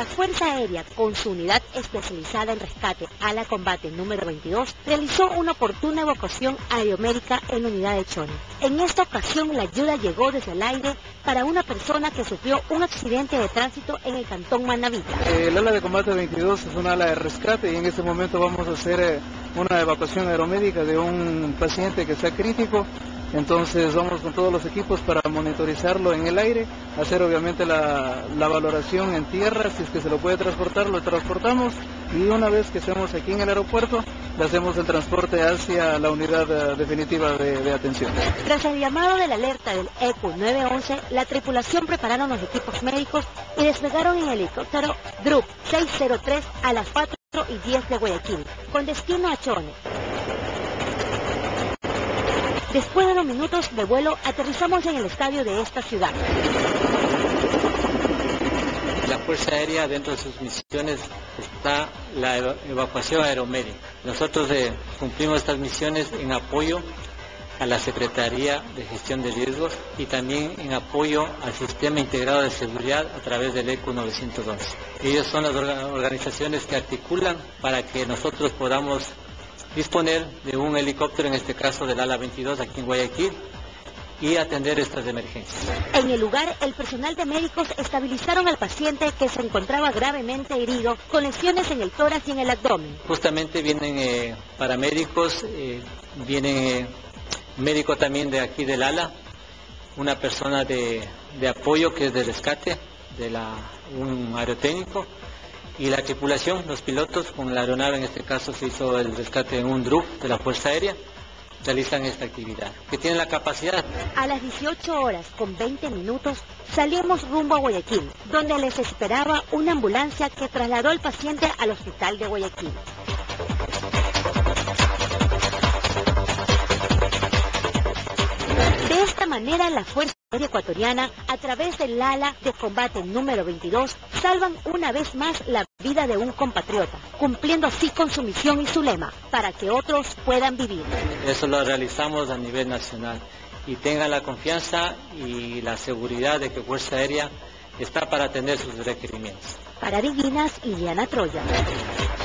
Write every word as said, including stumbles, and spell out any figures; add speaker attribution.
Speaker 1: La Fuerza Aérea, con su unidad especializada en rescate ala combate número veintidós, realizó una oportuna evacuación aeromédica en unidad de Chone. En esta ocasión la ayuda llegó desde el aire para una persona que sufrió un accidente de tránsito en el cantón Manabita.
Speaker 2: El ala de combate veintidós es un ala de rescate y en este momento vamos a hacer una evacuación aeromédica de un paciente que está crítico. Entonces vamos con todos los equipos para monitorizarlo en el aire, hacer obviamente la, la valoración en tierra, si es que se lo puede transportar, lo transportamos y una vez que estemos aquí en el aeropuerto, le hacemos el transporte hacia la unidad uh, definitiva de, de atención.
Speaker 1: Tras el llamado de la alerta del E Q nueve once, la tripulación prepararon los equipos médicos y despegaron en el helicóptero Drup seiscientos tres a las cuatro y diez de Guayaquil, con destino a Chone. Después de unos minutos de vuelo, aterrizamos en el estadio de esta ciudad.
Speaker 3: La Fuerza Aérea, dentro de sus misiones, está la evacuación aeromédica. Nosotros eh, cumplimos estas misiones en apoyo a la Secretaría de Gestión de Riesgos y también en apoyo al Sistema Integrado de Seguridad a través del E Q novecientos once. Ellos son las organizaciones que articulan para que nosotros podamos disponer de un helicóptero, en este caso del ala veintidós aquí en Guayaquil, y atender estas emergencias.
Speaker 1: En el lugar, el personal de médicos estabilizaron al paciente que se encontraba gravemente herido, con lesiones en el tórax y en el abdomen.
Speaker 3: Justamente vienen eh, paramédicos, eh, vienen eh, médico también de aquí del ala, una persona de, de apoyo que es de rescate, de la, un aerotécnico, y la tripulación, los pilotos, con la aeronave, en este caso se hizo el rescate en un Drup de la Fuerza Aérea, realizan esta actividad, que tienen la capacidad.
Speaker 1: A las dieciocho horas con veinte minutos salimos rumbo a Guayaquil, donde les esperaba una ambulancia que trasladó al paciente al hospital de Guayaquil. De esta manera, la Fuerza Aérea Ecuatoriana, a través del ala de combate número veintidós, salvan una vez más la vida de un compatriota, cumpliendo así con su misión y su lema, para que otros puedan vivir.
Speaker 3: Eso lo realizamos a nivel nacional y tengan la confianza y la seguridad de que Fuerza Aérea está para atender sus requerimientos.
Speaker 1: Para Divinas, Liliana Troya.